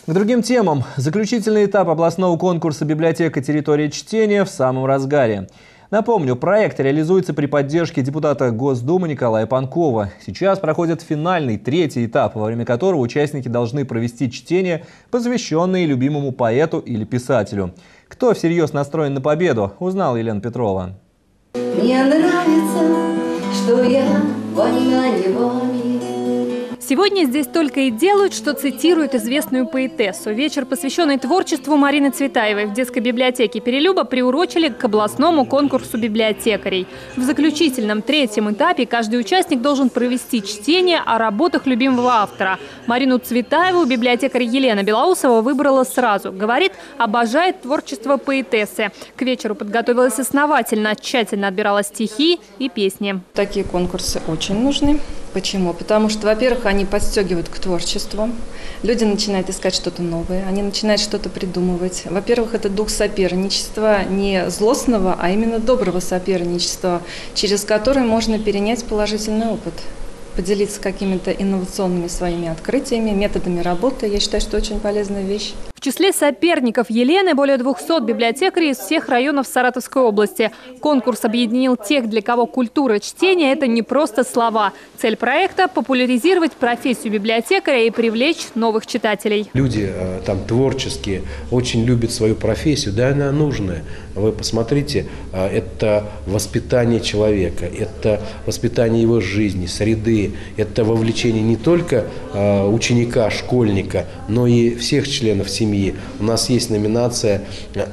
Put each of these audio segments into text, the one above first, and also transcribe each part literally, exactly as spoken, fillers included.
К другим темам. Заключительный этап областного конкурса «Библиотека. Территория чтения» в самом разгаре. Напомню, проект реализуется при поддержке депутата Госдумы Николая Панкова. Сейчас проходит финальный, третий этап, во время которого участники должны провести чтение, посвященные любимому поэту или писателю. Кто всерьез настроен на победу, узнала Елена Петрова. Мне нравится, что я вольна неволей. Сегодня здесь только и делают, что цитируют известную поэтессу. Вечер, посвященный творчеству Марины Цветаевой в детской библиотеке Перелюба, приурочили к областному конкурсу библиотекарей. В заключительном третьем этапе каждый участник должен провести чтение о работах любимого автора. Марину Цветаеву библиотекарь Елена Белоусова выбрала сразу. Говорит, обожает творчество поэтессы. К вечеру подготовилась основательно, тщательно отбирала стихи и песни. Такие конкурсы очень нужны. Почему? Потому что, во-первых, они подстегивают к творчеству. Люди начинают искать что-то новое, они начинают что-то придумывать. Во-первых, это дух соперничества, не злостного, а именно доброго соперничества, через который можно перенять положительный опыт, поделиться какими-то инновационными своими открытиями, методами работы. Я считаю, что очень полезная вещь. В числе соперников Елены более двухсот библиотекарей из всех районов Саратовской области. Конкурс объединил тех, для кого культура чтения – это не просто слова. Цель проекта – популяризировать профессию библиотекаря и привлечь новых читателей. Люди там творческие, очень любят свою профессию, да, она нужная. Вы посмотрите, это воспитание человека, это воспитание его жизни, среды, это вовлечение не только ученика, школьника, но и всех членов семьи. У нас есть номинация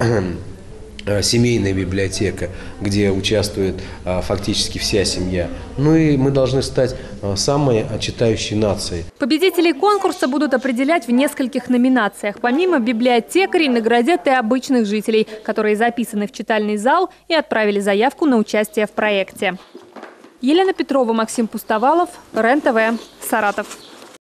«Семейная библиотека», где участвует фактически вся семья. Ну и мы должны стать самой читающей нацией. Победителей конкурса будут определять в нескольких номинациях. Помимо библиотекарей наградят и обычных жителей, которые записаны в читальный зал и отправили заявку на участие в проекте. Елена Петрова, Максим Пустовалов, РЕН-ТВ, Саратов.